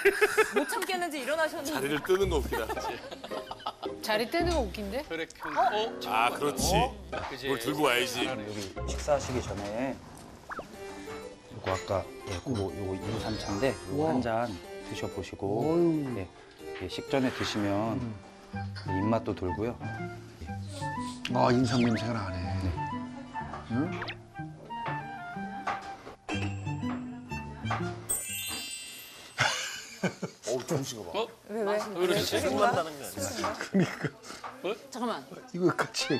못 참겠는지 일어나셨는데. 자리를 뜨는 거 웃기다. 자리 떼는 거 웃긴데? 아, 그렇지. 뭘 들고 와야지. 여기 식사하시기 전에 요거 아까 요거 인삼차인데 요거 한 잔 드셔보시고 예, 예, 식전에 드시면 입맛도 돌고요. 아, 인삼 냄새가 나네. 응? 어우, 정신가 봐. 왜? 그렇지. 생각나는 게 아니야. 잠깐만. 이거 같이 해.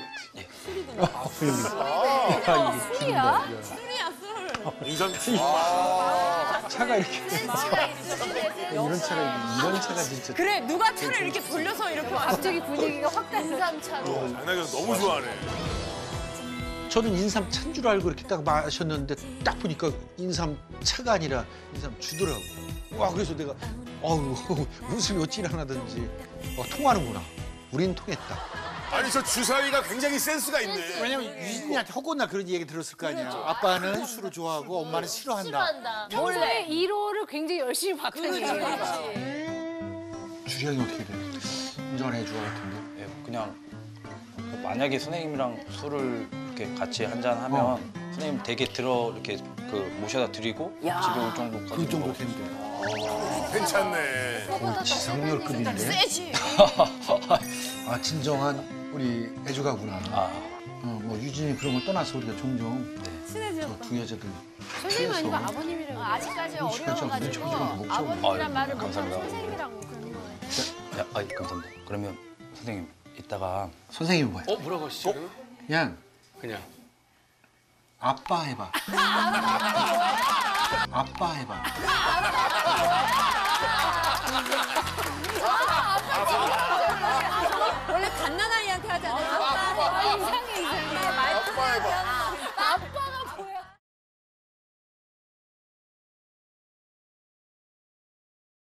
술이야? 술이야, 술. 인삼 차가 이렇게. 이런 차가 진짜. 그래, 누가 차를 이렇게 돌려서 이렇게 왔어. 갑자기 분위기가 확 인삼차로. 장난이 너무 좋아하네. 저는 인삼 차인 줄 알고 이렇게 딱 마셨는데 딱 보니까 인삼 차가 아니라 인삼 주더라고. 와, 그래서 내가 어우 웃음이 어찌나 나든지 통하는구나. 우린 통했다. 아니, 저 주사위가 굉장히 센스가 있네. 왜냐면 유진이한테 혹은 그런 얘기 들었을 거 아니야. 아빠는 술을 좋아하고 엄마는 싫어한다. 평소에 1호를 굉장히 열심히 봤더니. 주량이 어떻게 돼? 운전을 해줄 것 같은데. 예, 그냥 만약에 선생님이랑 술을 이렇게 같이 한잔 하면 선생님 댁에 이렇게 모셔다 드리고 집에 올 정도까지. 그 정도 된대. 괜찮네. 지상렬급인데. 세지. 아, 진정한 우리 애주가구나. 뭐 유진이 그런 걸 떠나서 우리가 종종 친해져. 두 여자들 선생님 아니고 아버님이라고. 아직까지 어려워가지고 아버님이란 말을 감사합니다. 선생님이라고 그러는 거예요. 감사합니다. 그러면 선생님 이따가 선생님이 뭐야? 뭐라고 하시죠? 그냥 그냥. 아빠 해봐. 아빠 해봐.